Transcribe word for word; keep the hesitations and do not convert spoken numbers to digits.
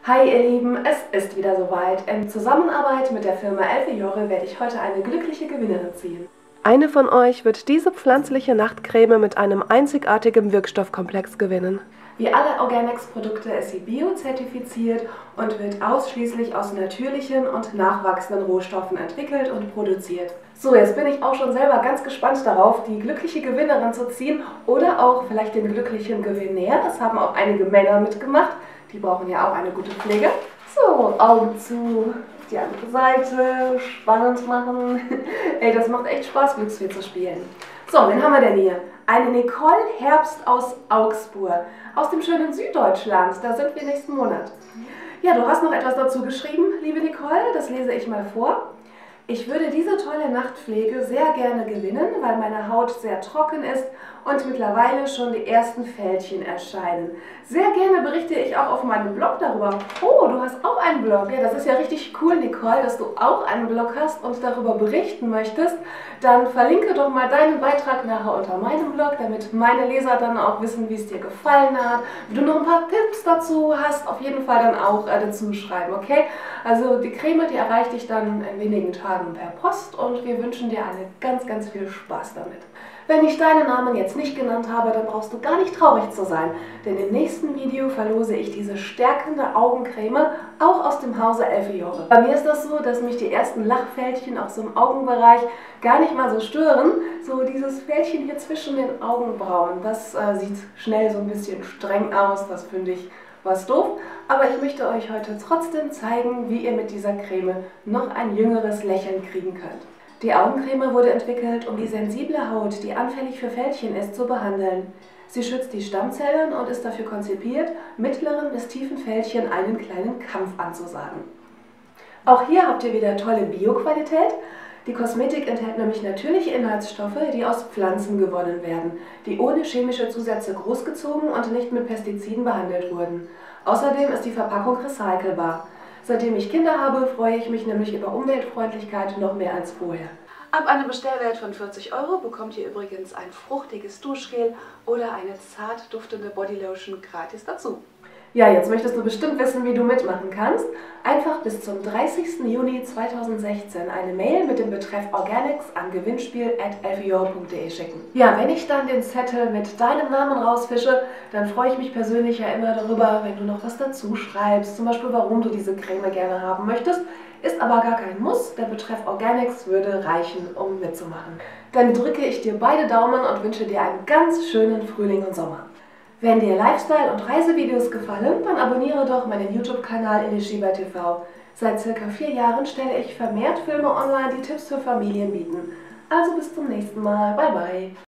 Hi ihr Lieben, es ist wieder soweit. In Zusammenarbeit mit der Firma Elfejore werde ich heute eine glückliche Gewinnerin ziehen. Eine von euch wird diese pflanzliche Nachtcreme mit einem einzigartigen Wirkstoffkomplex gewinnen. Wie alle Organics-Produkte ist sie biozertifiziert und wird ausschließlich aus natürlichen und nachwachsenden Rohstoffen entwickelt und produziert. So, jetzt bin ich auch schon selber ganz gespannt darauf, die glückliche Gewinnerin zu ziehen oder auch vielleicht den glücklichen Gewinner. Es haben auch einige Männer mitgemacht. Die brauchen ja auch eine gute Pflege. So, Augen zu, die andere Seite, spannend machen. Ey, das macht echt Spaß, Glücksfee zu spielen. So, wen haben wir denn hier? Eine Nicole Herbst aus Augsburg, aus dem schönen Süddeutschland. Da sind wir nächsten Monat. Ja, du hast noch etwas dazu geschrieben, liebe Nicole, das lese ich mal vor. Ich würde diese tolle Nachtpflege sehr gerne gewinnen, weil meine Haut sehr trocken ist und mittlerweile schon die ersten Fältchen erscheinen. Sehr gerne berichte ich auch auf meinem Blog darüber. Oh, du hast auch einen Blog. Ja, das ist ja richtig cool, Nicole, dass du auch einen Blog hast und darüber berichten möchtest. Dann verlinke doch mal deinen Beitrag nachher unter meinem Blog, damit meine Leser dann auch wissen, wie es dir gefallen hat. Wenn du noch ein paar Tipps dazu hast, auf jeden Fall dann auch äh, dazu schreiben, okay? Also die Creme, die erreicht dich dann in wenigen Tagen per Post und wir wünschen dir alle ganz, ganz viel Spaß damit. Wenn ich deinen Namen jetzt nicht genannt habe, dann brauchst du gar nicht traurig zu sein, denn im nächsten Video verlose ich diese stärkende Augencreme auch aus dem Hause Elfejore. Bei mir ist das so, dass mich die ersten Lachfältchen auch so im Augenbereich gar nicht mal so stören. So dieses Fältchen hier zwischen den Augenbrauen, das äh, sieht schnell so ein bisschen streng aus, das finde ich was doof. Aber ich möchte euch heute trotzdem zeigen, wie ihr mit dieser Creme noch ein jüngeres Lächeln kriegen könnt. Die Augencreme wurde entwickelt, um die sensible Haut, die anfällig für Fältchen ist, zu behandeln. Sie schützt die Stammzellen und ist dafür konzipiert, mittleren bis tiefen Fältchen einen kleinen Kampf anzusagen. Auch hier habt ihr wieder tolle Bioqualität. Die Kosmetik enthält nämlich natürliche Inhaltsstoffe, die aus Pflanzen gewonnen werden, die ohne chemische Zusätze großgezogen und nicht mit Pestiziden behandelt wurden. Außerdem ist die Verpackung recycelbar. Seitdem ich Kinder habe, freue ich mich nämlich über Umweltfreundlichkeit noch mehr als vorher. Ab einem Bestellwert von vierzig Euro bekommt ihr übrigens ein fruchtiges Duschgel oder eine zart duftende Bodylotion gratis dazu. Ja, jetzt möchtest du bestimmt wissen, wie du mitmachen kannst. Einfach bis zum dreißigsten Juni zweitausendsechzehn eine Mail mit dem Betreff Organics an gewinnspiel at elfejore punkt de schicken. Ja, wenn ich dann den Zettel mit deinem Namen rausfische, dann freue ich mich persönlich ja immer darüber, wenn du noch was dazu schreibst, zum Beispiel warum du diese Creme gerne haben möchtest. Ist aber gar kein Muss, der Betreff Organics würde reichen, um mitzumachen. Dann drücke ich dir beide Daumen und wünsche dir einen ganz schönen Frühling und Sommer. Wenn dir Lifestyle- und Reisevideos gefallen, dann abonniere doch meinen YouTube-Kanal Elishiba T V. Seit circa vier Jahren stelle ich vermehrt Filme online, die Tipps für Familien bieten. Also bis zum nächsten Mal. Bye bye.